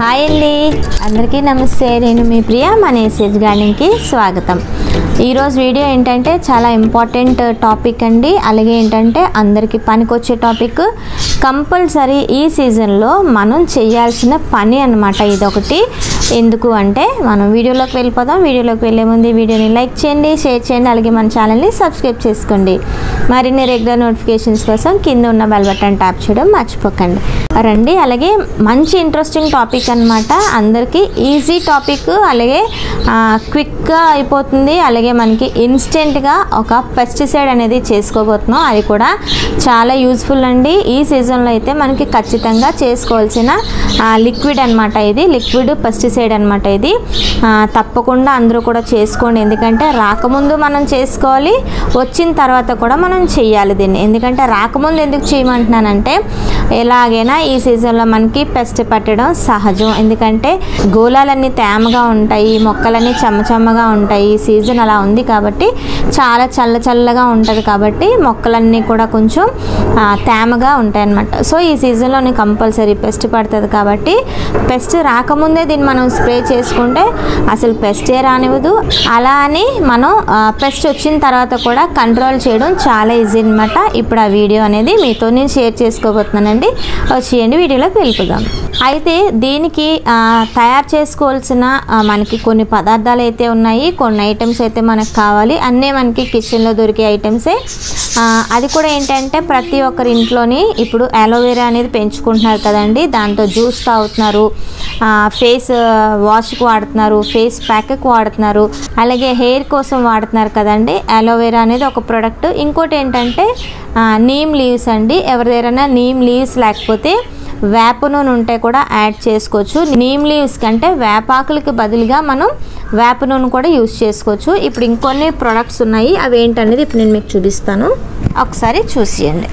Hi అండి, అందరికీ నమస్తే. నేను మీ ప్రియ. మన ఎస్ఎస్ గార్డెనింగ్ కి స్వాగతం. ఈరోజు వీడియో ఏంటంటే చాలా ఇంపార్టెంట్ టాపిక్ అండి. అలాగే ఏంటంటే అందరికీ పనికొచ్చే టాపిక్. కంపల్సరీ ఈ సీజన్లో మనం చేయాల్సిన పని అన్నమాట ఇదొకటి. ఎందుకు అంటే మనం వీడియోలోకి వెళ్ళిపోదాం. వీడియోలోకి వెళ్ళే ముందు ఈ వీడియోని లైక్ చేయండి, షేర్ చేయండి, అలాగే మన ఛానల్ని సబ్స్క్రైబ్ చేసుకోండి. మరిన్ని రెగ్యులర్ నోటిఫికేషన్స్ కోసం కింద ఉన్న బెల్ బటన్ ట్యాప్ చేయడం మర్చిపోకండి. రండి, అలాగే మంచి ఇంట్రెస్టింగ్ టాపిక్ అన్నమాట. అందరికీ ఈజీ టాపిక్, అలాగే క్విక్గా అయిపోతుంది. అలాగే మనకి ఇన్స్టెంట్గా ఒక పెస్టిసైడ్ అనేది చేసుకోబోతున్నాం. అది కూడా చాలా యూజ్ఫుల్ అండి. ఈ సీజన్లో అయితే మనకి ఖచ్చితంగా చేసుకోవాల్సిన లిక్విడ్ అనమాట. ఇది లిక్విడ్ పెస్టిసైడ్ అనమాట. ఇది తప్పకుండా అందరూ కూడా చేసుకోండి. ఎందుకంటే రాకముందు మనం చేసుకోవాలి, వచ్చిన తర్వాత కూడా మనం చేయాలి దీన్ని. ఎందుకంటే రాకముందు ఎందుకు చేయమంటున్నానంటే ఎలాగైనా ఈ సీజన్లో మనకి పెస్ట్ పట్టడం సహజం. ఎందుకంటే గోళాలన్నీ తేమగా ఉంటాయి, మొక్కలన్నీ చెమ్మగా ఉంటాయి. ఈ సీజన్ అలా ఉంది కాబట్టి చాలా చల్లగా ఉంటుంది కాబట్టి మొక్కలన్నీ కూడా కొంచెం తేమగా ఉంటాయి అన్నమాట. సో ఈ సీజన్లో కంపల్సరీ పెస్ట్ పడుతుంది కాబట్టి పెస్ట్ రాకముందే దీన్ని మనం స్ప్రే చేసుకుంటే అసలు పెస్టే రానివ్వదు. అలా అని మనం పెస్ట్ వచ్చిన తర్వాత కూడా కంట్రోల్ చేయడం చాలా ఈజీ అనమాట. ఇప్పుడు ఆ వీడియో అనేది మీతో నేను షేర్ చేసుకోబోతున్నానండి. వచ్చేయండి, వీడియోలోకి వెళ్ళిపోదాం. అయితే దీనికి తయారు చేసుకోవాల్సిన మనకి కొన్ని పదార్థాలు అయితే ఉన్నాయి, కొన్ని ఐటమ్స్ అయితే మనకు కావాలి. అన్నీ మనకి కిచెన్లో దొరికే ఐటమ్సే. అది కూడా ఏంటంటే ప్రతి ఒక్కరి ఇంట్లోని ఇప్పుడు అలోవెరా అనేది పెంచుకుంటున్నారు కదండి. దాంతో జ్యూస్ తాగుతున్నారు, ఫేస్ వాష్కి వాడుతున్నారు, ఫేస్ ప్యాక్కి వాడుతున్నారు, అలాగే హెయిర్ కోసం వాడుతున్నారు కదండి. అలోవెరా అనేది ఒక ప్రోడక్ట్. ఇంకోటి ఏంటంటే నీమ్ లీవ్స్ అండి. ఎవరి దగ్గరైనా నీమ్ లీవ్స్ లేకపోతే వేప నూనె ఉంటే కూడా యాడ్ చేసుకోవచ్చు. నీమ్ లీవ్స్ కంటే వేపాకులకి బదులుగా మనం వేప నూనె కూడా యూజ్ చేసుకోవచ్చు. ఇప్పుడు ఇంకొన్ని ప్రొడక్ట్స్ ఉన్నాయి, అవి ఏంటనేది ఇప్పుడు నేను మీకు చూపిస్తాను, ఒకసారి చూసేయండి.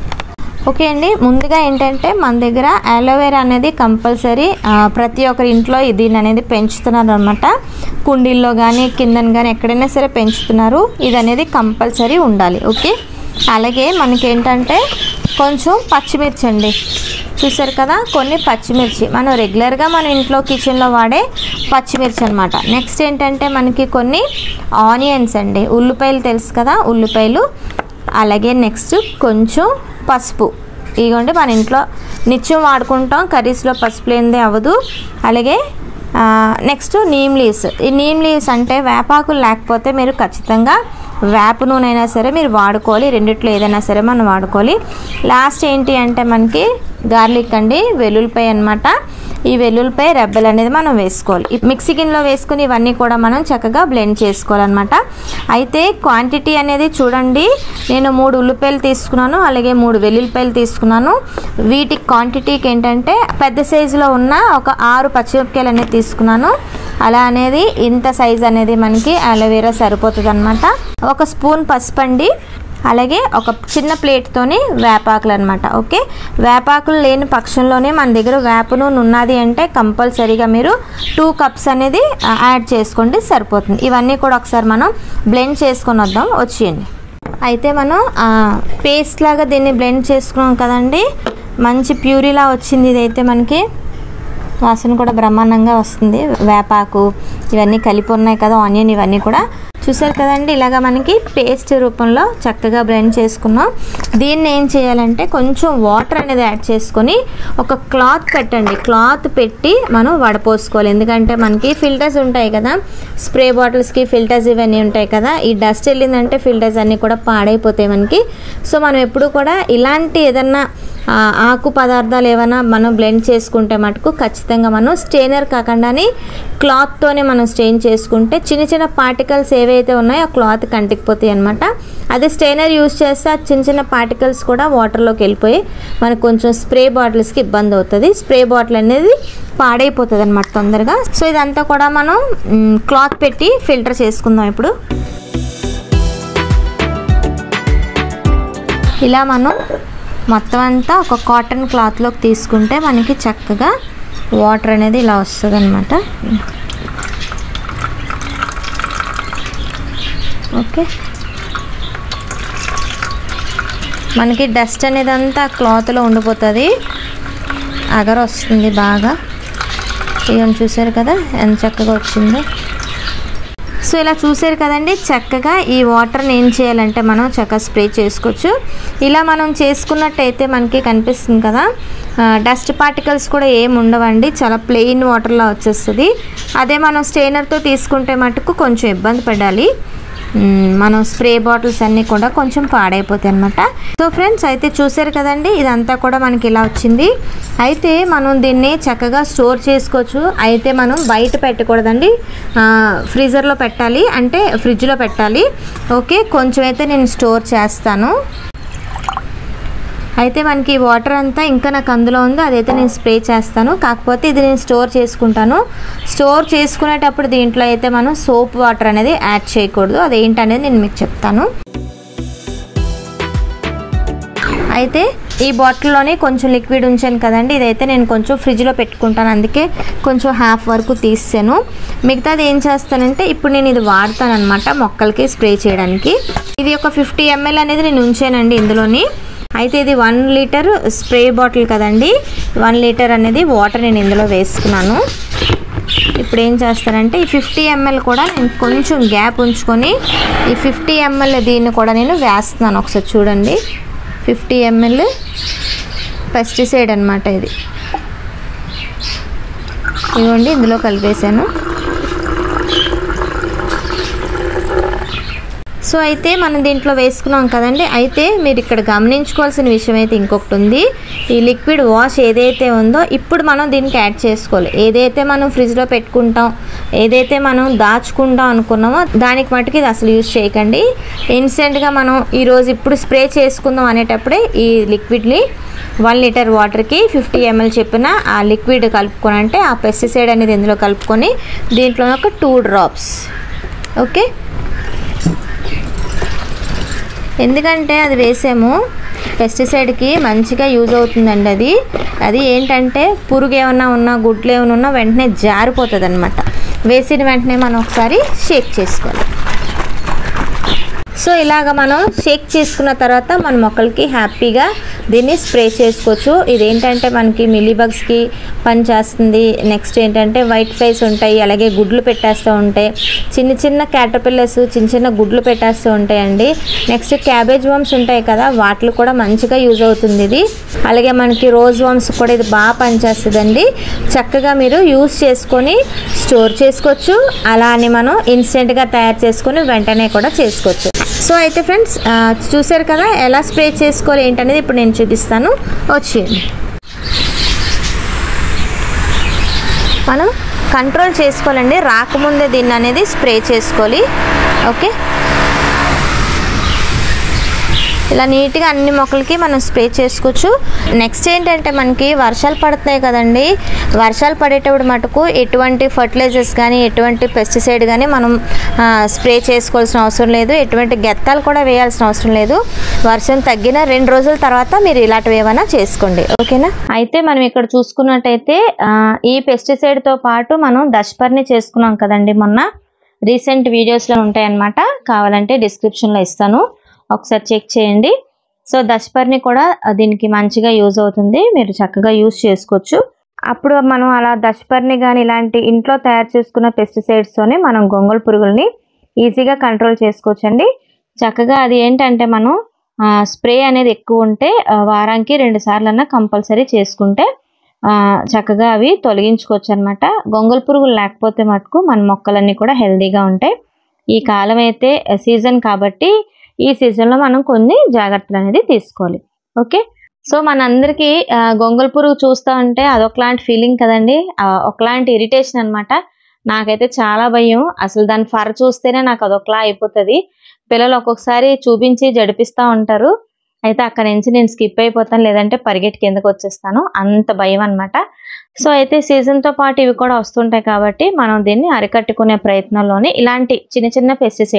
ఓకే అండి, ముందుగా ఏంటంటే మన దగ్గర అలోవెరా అనేది కంపల్సరీ ప్రతి ఒక్కరి ఇంట్లో దీన్ని అనేది పెంచుతున్నారు అనమాట. కుండీల్లో కానీ కిందన కానీ ఎక్కడైనా సరే పెంచుతున్నారు. ఇది అనేది కంపల్సరీ ఉండాలి. ఓకే, అలాగే మనకేంటంటే కొంచెం పచ్చిమిర్చి అండి, చూసారు కదా, కొన్ని పచ్చిమిర్చి మనం రెగ్యులర్గా మన ఇంట్లో కిచెన్లో వాడే పచ్చిమిర్చి అనమాట. నెక్స్ట్ ఏంటంటే మనకి కొన్ని ఆనియన్స్ అండి, ఉల్లిపాయలు తెలుసు కదా, ఉల్లిపాయలు. అలాగే నెక్స్ట్ కొంచెం పసుపు. ఇదిగోండి మన ఇంట్లో నిత్యం వాడుకుంటాం, కర్రీస్లో పసుపు లేనిదే అవ్వదు. అలాగే నెక్స్ట్ నీమ్ లీవ్స్. ఈ నీమ్ లీవ్స్ అంటే వేపాకులు లేకపోతే మీరు ఖచ్చితంగా వేప నూనె అయినా సరే మీరు వాడుకోవాలి. రెండిట్లో ఏదైనా సరే మనం వాడుకోవాలి. లాస్ట్ ఏంటి అంటే మనకి గార్లిక్ అండి, వెల్లుల్లిపాయ అనమాట. ఈ వెల్లుల్లిపాయ రెబ్బలు అనేది మనం వేసుకోవాలి. మిక్సీ గిన్నెలో వేసుకుని ఇవన్నీ కూడా మనం చక్కగా బ్లెండ్ చేసుకోవాలన్నమాట. అయితే క్వాంటిటీ అనేది చూడండి, నేను 3 ఉల్లిపాయలు తీసుకున్నాను, అలాగే 3 వెల్లుల్లిపాయలు తీసుకున్నాను. వీటి క్వాంటిటీకి ఏంటంటే పెద్ద సైజులో ఉన్న ఒక 6 పచ్చిమిరపకాయలు అనేది తీసుకున్నాను. అలా అనేది ఇంత సైజ్ అనేది మనకి అలోవెరా సరిపోతుంది అనమాట. 1 స్పూన్ పసుపు అండి, అలాగే ఒక చిన్న ప్లేట్తోని వేపాకులు అనమాట. ఓకే, వేపాకులు లేని పక్షంలోనే మన దగ్గర వేప నూనె ఉన్నది అంటే కంపల్సరీగా మీరు 2 కప్స్ అనేది యాడ్ చేసుకోండి, సరిపోతుంది. ఇవన్నీ కూడా ఒకసారి మనం బ్లెండ్ చేసుకొని వద్దాం. వచ్చేయండి. అయితే మనం పేస్ట్ లాగా దీన్ని బ్లెండ్ చేసుకున్నాం కదండి, మంచి ప్యూరీలా వచ్చింది. ఇదైతే మనకి వాసన కూడా బ్రహ్మాండంగా వస్తుంది. వేపాకు ఇవన్నీ కలిపి ఉన్నాయి కదా, ఆనియన్ ఇవన్నీ కూడా చూసారు కదండి. ఇలాగా మనకి పేస్ట్ రూపంలో చక్కగా బ్లెండ్ చేసుకున్నాం. దీన్ని ఏం చేయాలంటే కొంచెం వాటర్ అనేది యాడ్ చేసుకొని ఒక క్లాత్ పెట్టండి. క్లాత్ పెట్టి మనం వడపోసుకోవాలి. ఎందుకంటే మనకి ఫిల్టర్స్ ఉంటాయి కదా, స్ప్రే బాటిల్స్కి ఫిల్టర్స్ ఇవన్నీ ఉంటాయి కదా. ఈ డస్ట్ వెళ్ళిందంటే ఫిల్టర్స్ అన్నీ కూడా పాడైపోతాయి మనకి. సో మనం ఎప్పుడు కూడా ఇలాంటి ఏదన్నా ఆకు పదార్థాలు ఏమైనా మనం బ్లెండ్ చేసుకుంటే మటుకు ఖచ్చితంగా మనం స్టెయినర్ కాకుండానే క్లాత్తోనే మనం స్టెయిన్ చేసుకుంటే చిన్న పార్టికల్స్ ఏవైతే ఉన్నాయో ఆ క్లాత్ కంటికిపోతాయి అనమాట. అదే స్టెయినర్ యూజ్ చేస్తే ఆ చిన్న పార్టికల్స్ కూడా వాటర్లోకి వెళ్ళిపోయి మనకు కొంచెం స్ప్రే బాటిల్స్కి ఇబ్బంది అవుతుంది. స్ప్రే బాటిల్ అనేది పాడైపోతుంది అనమాట తొందరగా. సో ఇదంతా కూడా మనం క్లాత్ పెట్టి ఫిల్టర్ చేసుకుందాం. ఇప్పుడు ఇలా మనం మొత్తం అంతా ఒక కాటన్ క్లాత్లోకి తీసుకుంటే మనకి చక్కగా వాటర్ అనేది ఇలా వస్తుంది అనమాట. ఓకే, మనకి డస్ట్ అనేది అంతా క్లాత్లో ఉండిపోతుంది, అగర్ వస్తుంది బాగా. ఇవన్నీ చూసారు కదా ఎంత చక్కగా వచ్చిందో. సో ఇలా చూసారు కదండి, చక్కగా ఈ వాటర్ని ఏం చేయాలంటే మనం చక్కగా స్ప్రే చేసుకోవచ్చు. ఇలా మనం చేసుకున్నట్టయితే మనకి కనిపిస్తుంది కదా, డస్ట్ పార్టికల్స్ కూడా ఏమి ఉండవండి, చాలా ప్లెయిన్ వాటర్లా వచ్చేస్తుంది. అదే మనం స్టెయినర్తో తీసుకుంటే మటుకు కొంచెం ఇబ్బంది పడాలి, మనం స్ప్రే బాటిల్స్ అన్నీ కూడా కొంచెం పాడైపోతాయి అన్నమాట. సో ఫ్రెండ్స్, అయితే చూసారు కదండి, ఇదంతా కూడా మనకి ఇలా వచ్చింది. అయితే మనం దీన్ని చక్కగా స్టోర్ చేసుకోవచ్చు. అయితే మనం బయట పెట్టకూడదండి, ఫ్రీజర్లో పెట్టాలి, అంటే ఫ్రిడ్జ్లో పెట్టాలి. ఓకే, కొంచెం అయితే నేను స్టోర్ చేస్తాను. అయితే మనకి వాటర్ అంతా ఇంకా నాకు అందులో ఉంది, అదైతే నేను స్ప్రే చేస్తాను. కాకపోతే ఇది నేను స్టోర్ చేసుకుంటాను. స్టోర్ చేసుకునేటప్పుడు దీంట్లో అయితే మనం సోప్ వాటర్ అనేది యాడ్ చేయకూడదు, అదేంటనేది నేను మీకు చెప్తాను. అయితే ఈ బాటిల్లోనే కొంచెం లిక్విడ్ ఉంచాను కదండి, ఇదైతే నేను కొంచెం ఫ్రిడ్జ్లో పెట్టుకుంటాను, అందుకే కొంచెం హాఫ్ వరకు తీసాను. మిగతాది ఏం చేస్తానంటే ఇప్పుడు నేను ఇది వాడతాను అనమాట మొక్కలకి స్ప్రే చేయడానికి. ఇది ఒక 50 ml అనేది నేను ఉంచానండి ఇందులోని. అయితే ఇది 1 లీటర్ స్ప్రే బాటిల్ కదండి, 1 లీటర్ అనేది వాటర్ నేను ఇందులో వేసుకున్నాను. ఇప్పుడు ఏం చేస్తానంటే ఈ 50 ml కూడా నేను కొంచెం గ్యాప్ ఉంచుకొని ఈ 50 ml దీన్ని కూడా నేను వేస్తున్నాను. ఒకసారి చూడండి, 50 ml పెస్టిసైడ్ అనమాట ఇది. ఇవ్వండి, ఇందులో కలిపేసాను. సో అయితే మనం దీంట్లో వేసుకున్నాం కదండి. అయితే మీరు ఇక్కడ గమనించుకోవాల్సిన విషయం అయితే ఇంకొకటి ఉంది. ఈ లిక్విడ్ వాష్ ఏదైతే ఉందో ఇప్పుడు మనం దీనికి యాడ్ చేసుకోవాలి. ఏదైతే మనం ఫ్రిడ్జ్లో పెట్టుకుంటాం, ఏదైతే మనం దాచుకుంటాం అనుకున్నామో దానికి మటుకు ఇది అసలు యూజ్ చేయకండి. ఇన్స్టెంట్గా మనం ఈరోజు ఇప్పుడు స్ప్రే చేసుకుందాం అనేటప్పుడే ఈ లిక్విడ్ని 1 లీటర్ వాటర్కి 50 ml చెప్పిన ఆ లిక్విడ్ కలుపుకొని, అంటే ఆ పెస్టిసైడ్ అనేది ఇందులో కలుపుకొని దీంట్లో ఒక 2 drops. ఓకే, ఎందుకంటే అది వేసాము పెస్టిసైడ్కి మంచిగా యూజ్ అవుతుందండి. అది ఏంటంటే పురుగు ఏమన్నా ఉన్నా, గుడ్లు ఏమైనా ఉన్నా వెంటనే జారిపోతుంది అనమాట. వేసిన వెంటనే మనం ఒకసారి షేక్ చేసుకోవాలి. సో ఇలాగ మనం షేక్ చేసుకున్న తర్వాత మన మొక్కలకి హ్యాపీగా దీన్ని స్ప్రే చేసుకోవచ్చు. ఇదేంటంటే మనకి మిలీబగ్స్కి పని చేస్తుంది. నెక్స్ట్ ఏంటంటే వైట్ ఫ్లైస్ ఉంటాయి, అలాగే గుడ్లు పెట్టేస్తూ ఉంటాయి, చిన్న చిన్న క్యాటర్పిల్లర్స్ చిన్న చిన్న గుడ్లు పెట్టేస్తూ ఉంటాయండి. నెక్స్ట్ క్యాబేజ్ వామ్స్ ఉంటాయి కదా, వాటికి కూడా మంచిగా యూజ్ అవుతుంది ఇది. అలాగే మనకి రోజ్ వామ్స్ కూడా ఇది బాగా పనిచేస్తుందండి. చక్కగా మీరు యూజ్ చేసుకొని స్టోర్ చేసుకోవచ్చు, అలా అని మనం ఇన్స్టెంట్గా తయారు చేసుకొని వెంటనే కూడా చేసుకోవచ్చు. సో అయితే ఫ్రెండ్స్, చూసారు కదా ఎలా స్ప్రే చేసుకోవాలి ఏంటనేది ఇప్పుడు నేను చూపిస్తాను, వచ్చేయండి. మనం కంట్రోల్ చేసుకోవాలండి, రాకముందే దీన్ని అనేది స్ప్రే చేసుకోవాలి. ఓకే, ఇలా నీట్గా అన్ని మొక్కలకి మనం స్ప్రే చేసుకోవచ్చు. నెక్స్ట్ ఏంటంటే మనకి వర్షాలు పడుతున్నాయి కదండి, వర్షాలు పడేటప్పుడు మటుకు ఎటువంటి ఫర్టిలైజర్స్ కానీ ఎటువంటి పెస్టిసైడ్ కానీ మనం స్ప్రే చేసుకోవాల్సిన అవసరం లేదు, ఎటువంటి గెత్తాలు కూడా వేయాల్సిన అవసరం లేదు. వర్షం తగ్గిన 2 రోజుల తర్వాత మీరు ఇలాంటివి ఏమైనా చేసుకోండి. ఓకేనా, అయితే మనం ఇక్కడ చూసుకున్నట్టయితే ఈ పెస్టిసైడ్తో పాటు మనం దశపర్ణి చేసుకున్నాం కదండి మొన్న, రీసెంట్ వీడియోస్లో ఉంటాయన్నమాట, కావాలంటే డిస్క్రిప్షన్లో ఇస్తాను, ఒకసారి చెక్ చేయండి. సో దశపర్ణి కూడా దీనికి మంచిగా యూజ్ అవుతుంది, మీరు చక్కగా యూజ్ చేసుకోవచ్చు. అప్పుడు మనం అలా దశపర్ణి కానీ ఇలాంటి ఇంట్లో తయారు చేసుకున్న పెస్టిసైడ్స్తోనే మనం గొంగళి పురుగుల్ని ఈజీగా కంట్రోల్ చేసుకోవచ్చండి. చక్కగా అది ఏంటంటే మనం స్ప్రే అనేది ఎక్కువ ఉంటే వారానికి 2 సార్లన్నా కంపల్సరీ చేసుకుంటే చక్కగా అవి తొలగించుకోవచ్చు అనమాట. గొంగళి పురుగులు లేకపోతే మటుకు మన మొక్కలన్నీ కూడా హెల్తీగా ఉంటాయి. ఈ కాలం అయితే సీజన్ కాబట్టి ఈ సీజన్లో మనం కొన్ని జాగ్రత్తలు అనేది తీసుకోవాలి. ఓకే, సో మనందరికీ గొంగళి పురుగు చూస్తూ ఉంటే అదొకలాంటి ఫీలింగ్ కదండి, ఒకలాంటి ఇరిటేషన్ అనమాట. నాకైతే చాలా భయం, అసలు దాని ఫర్ చూస్తేనే నాకు అదొకలా అయిపోతుంది. పిల్లలు ఒక్కొక్కసారి చూపించి జడిపిస్తూ ఉంటారు, అయితే అక్కడి నుంచి నేను స్కిప్ అయిపోతాను, లేదంటే పరిగెట్టి కిందకు వచ్చేస్తాను, అంత భయం అనమాట. సో అయితే సీజన్తో పాటు ఇవి కూడా వస్తుంటాయి కాబట్టి మనం దీన్ని అరికట్టుకునే ప్రయత్నంలోనే ఇలాంటి చిన్న చిన్న పెస్టిసైడ్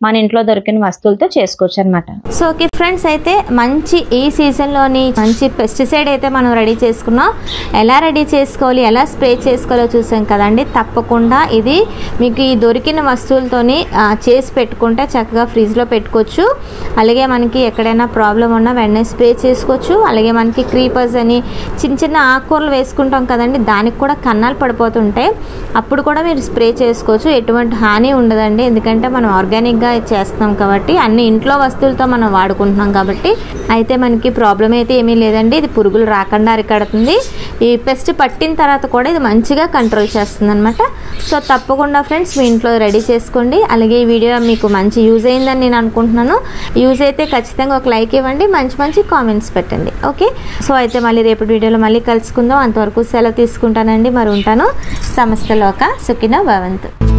మన ఇంట్లో దొరికిన వస్తువులతో చేసుకోవచ్చు అనమాట. సో ఓకే ఫ్రెండ్స్, అయితే మంచి ఈ సీజన్లోని మంచి పెస్టిసైడ్ అయితే మనం రెడీ చేసుకున్నాం. ఎలా రెడీ చేసుకోవాలి, ఎలా స్ప్రే చేసుకోవాలో చూసాం కదండి. తప్పకుండా ఇది మీకు ఈ దొరికిన వస్తువులతోని చేసి పెట్టుకుంటే చక్కగా ఫ్రిడ్జ్లో పెట్టుకోవచ్చు. అలాగే మనకి ఎక్కడైనా ప్రాబ్లం ఉన్నా వెంటనే స్ప్రే చేసుకోవచ్చు. అలాగే మనకి క్రీపర్స్ అని చిన్న చిన్న ఆకుకూరలు వేసుకుంటాం కదండి, దానికి కూడా కన్నాలు పడిపోతుంటాయి, అప్పుడు కూడా మీరు స్ప్రే చేసుకోవచ్చు. ఎటువంటి హాని ఉండదండి, ఎందుకంటే మనం ఆర్గానిక్గా చేస్తాం కాబట్టి అన్ని ఇంట్లో వస్తువులతో మనం వాడుకుంటున్నాం కాబట్టి అయితే మనకి ప్రాబ్లం అయితే ఏమీ లేదండి. ఇది పురుగులు రాకుండా అరికడుతుంది. ఈ పెస్ట్ పట్టిన తర్వాత కూడా ఇది మంచిగా కంట్రోల్ చేస్తుంది అనమాట. సో తప్పకుండా ఫ్రెండ్స్ మీ ఇంట్లో రెడీ చేసుకోండి. అలాగే ఈ వీడియో మీకు మంచి యూజ్ అయిందని నేను అనుకుంటున్నాను. యూజ్ అయితే ఖచ్చితంగా ఒక లైక్ ఇవ్వండి, మంచి మంచి కామెంట్స్ పెట్టండి. ఓకే, సో అయితే మళ్ళీ రేపటి వీడియోలో మళ్ళీ కలుసుకుందాం. అంతవరకు సెలవు తీసుకుంటానండి. మరి ఉంటాను. సమస్తలోక సుఖినో భవంతు.